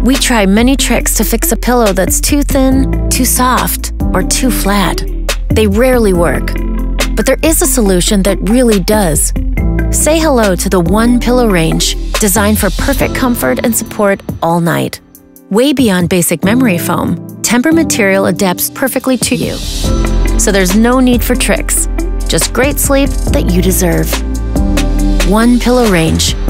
We try many tricks to fix a pillow that's too thin, too soft, or too flat. They rarely work. But there is a solution that really does. Say hello to the One Pillow range, designed for perfect comfort and support all night. Way beyond basic memory foam, Tempur material adapts perfectly to you. So there's no need for tricks, just great sleep that you deserve. One Pillow range,